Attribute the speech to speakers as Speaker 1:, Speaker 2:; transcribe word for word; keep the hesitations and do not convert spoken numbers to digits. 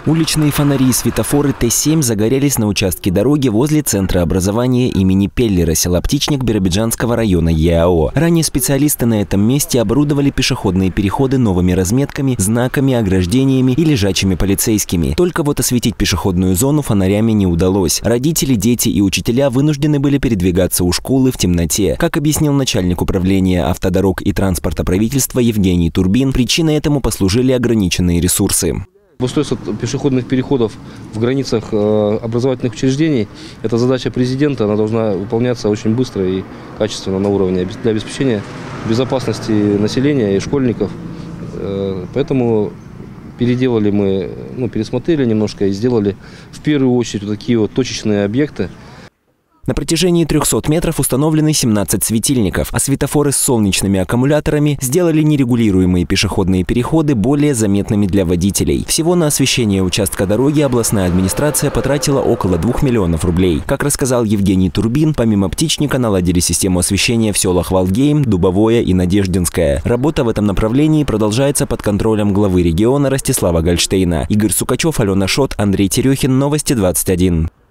Speaker 1: Уличные фонари и светофоры Т семь загорелись на участке дороги возле Центра образования имени Пеллера, села Птичник Биробиджанского района ЕАО. Ранее специалисты на этом месте оборудовали пешеходные переходы новыми разметками, знаками, ограждениями и лежачими полицейскими. Только вот осветить пешеходную зону фонарями не удалось. Родители, дети и учителя вынуждены были передвигаться у школы в темноте. Как объяснил начальник управления автодорог и транспорта правительства Евгений Турбин, причиной этому послужили ограниченные ресурсы.
Speaker 2: Устройство пешеходных переходов в границах образовательных учреждений – это задача президента, она должна выполняться очень быстро и качественно на уровне для обеспечения безопасности населения и школьников. Поэтому переделали мы, ну, пересмотрели немножко и сделали в первую очередь вот такие вот точечные объекты.
Speaker 1: На протяжении трёхсот метров установлены семнадцать светильников, а светофоры с солнечными аккумуляторами сделали нерегулируемые пешеходные переходы более заметными для водителей. Всего на освещение участка дороги областная администрация потратила около двух миллионов рублей. Как рассказал Евгений Турбин, помимо Птичника наладили систему освещения в селах Валдгейм, Дубовое и Надеждинское. Работа в этом направлении продолжается под контролем главы региона Ростислава Гольштейна. Игорь Сукачев, Алена Шот, Андрей Терехин. Новости двадцать один.